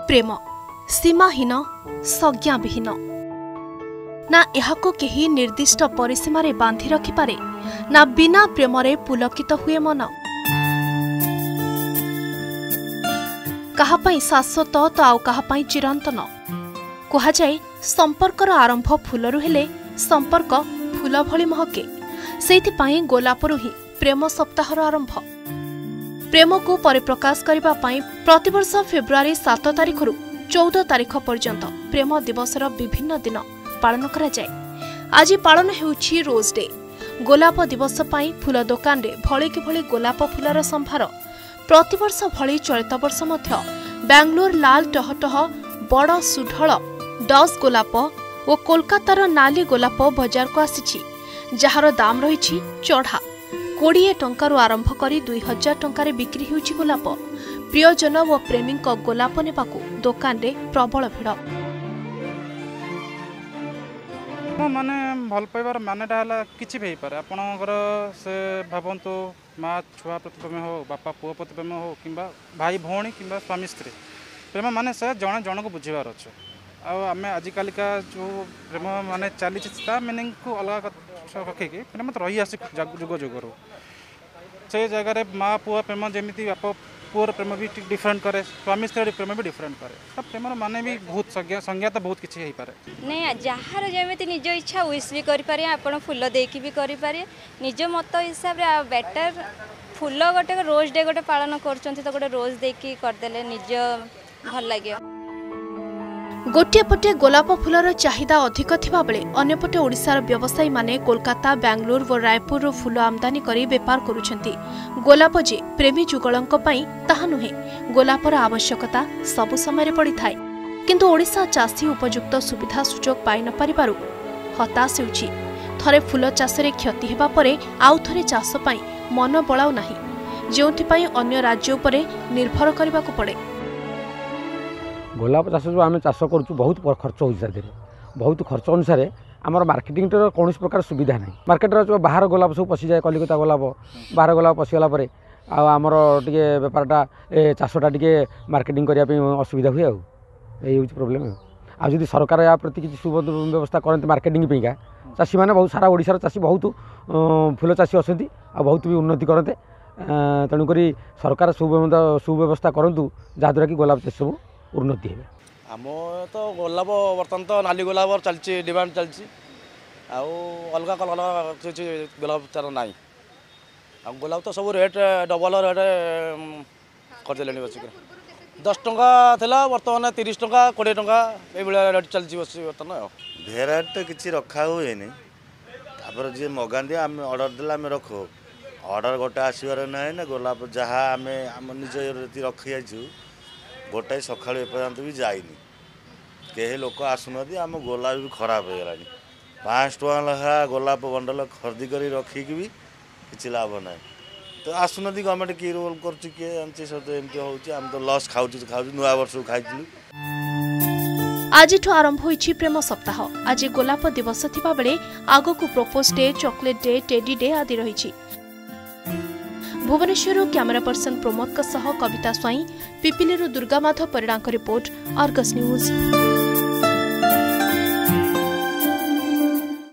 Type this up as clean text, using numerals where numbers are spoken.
प्रेम सीमाहीन संज्ञाविहीन ना एहाको केही निर्दिष्ट परिसीमा रे बांधि रखिपारे ना बिना प्रेमरे पुलकित हुए मन काहापाई शाश्वत तो आउ काहापाई चिरंतन कहा जाए संपर्कर आरंभ फूलरु हेले संपर्क फूल भली महके सेइथिपाई गोलापरु ही प्रेम सप्ताहर आरंभ प्रेम को परिप्रकाश करबा पाई प्रतिवर्ष फेब्रुआरी 7 तारिखरु 14 तारिख पर्यंत प्रेम दिवसर विभिन्न दिन पालन करा जाए। आज पालन हेउछि रोज डे। गोलाप दिवस पाई फूल दुकान रे भଳି कि भଳି गोलाप फूलर संभार प्रतिवर्ष भଳି चलित वर्ष मध्य बेंगलोर लाल टहटह बड़ सुढळ डस गोलाप और कोलकातार नाली गोलाप बाजार को आसीछि जार दाम रही चढ़ा 20 टंकार आरंभ करी 2000 टंकार बिक्री होउछि गोलाप प्रियजन व प्रेमी गोलाप नेबाकू दुकान रे प्रबल भिड़ माने भल पाइबार मानेटा है किसी भी पारे आपणकर से भावतु माँ छुआ प्रति प्रेम हो बापा पुओ प्रति प्रेम हो कि भाई भौणी कि स्वामी स्त्री प्रेम माने से जड़े जन को बुझार अच्छे आम आजिकालिका जो प्रेम माने चली मिनिंग को अलग रखिकी प्रेम तो रही आस जुग जुगर से जगह माँ पुओ प्रेम जमी बाप पुअर प्रेम भी डिफरेंट करे स्वामी स्त्री प्रेम भी डिफरेंट करे तो प्रेम माने भी बहुत संज्ञा तो बहुत किसी पारे नहीं जार जमी निज इच्छा विश भी करें आप फूल देकी भी करें निज मत हिसाब से बेटर फूल गोटे रोज डे गोटे पालन कर गोटे रोज देकी करदे निज भल लगे गोटे पटे गोलाप फूलर चाहिदा अधिक थिबा बेले अन्यपटे ओडिशार व्यवसायी माने कोलकाता बेंगलोर और रायपुर फूल आमदानी करी बेपार करुछंती गोलाप जे प्रेमी जुगलंक पई ताहा नुहे गोलापर आवश्यकता सब समय पड़ी थाए किंतु ओडिशा चाषी उपयुक्त सुविधा सुजोग पाई न परिबारु हताश होउछि थरे फूल चाषरे क्षति हेबा परे आउ थरे चाष पई मन बळाउ नाही जेउथि पई अन्य राज्य उपरे निर्भर करबाकू पड़े गोलाप चाष जो आम चाष करूँ बहुत खर्च हो बहुत खर्च अनुसार आमर मार्केटिंग कौन प्रकार सुविधा ना मार्केट जो बाहर गोलाप सब पशि जाए कलिकता गोलाप बाहर गोलाप पशिगला आमर टे बेपारटा चाषटा टे मार्केटिंग करने असुविधा हुए यही प्रोब्लेम आदि सरकार या प्रति किसी सुव्यवस्था करते मार्केटिंग का चाषी मैंने बहुत सारा ओडिशार चाषी बहुत फूल चाषी अच्छा बहुत भी उन्नति करते तेणुक सरकार सुव्यवस्था करूँ जहाँद्वारा कि गोलाप चाष सब उन्नति है आम तो गोलाप बर्तमान तो नाली गोलाप चलती डिमांड चलती अलग कलर गोलाप तार ना गोलाप तो सब रेट डबल रेट करदे बसिक 10 टंका था बर्तमान 30 टंका 20 टंका ये रेट चलती बस बर्तमान भेराइट तो किसी रखा हुए नहीं जी मगादी आम अर्डर देला आम रखो अर्डर गोटे आसबार ना ना गोलाप जहाँ आम आम निज रखी जाइए गोटाए सका एपर्यंत भी जाइनी कहीं लोक आसुना आम गोलाप भी खराब हो गला 5 टଙ୍କା लखा गोलाप बंडल खरीदी कर रखिकी भी किसी लाभ ना तो आसुना गवर्नमेंट कि रोल कर किए सब एमती हो तो लस खाऊ नुआ वर्ष खाई आज आरंभ होइछि प्रेम सप्ताह आज गोलाप दिवस थिबा बेले आगो को propose day chocolate day teddy day आदि रहिछि भुवनेश्वर कैमरा पर्सन प्रमोद सह कविता स्वाई पिपिली दुर्गा माधव परिणाम रिपोर्ट अर्गस न्यूज।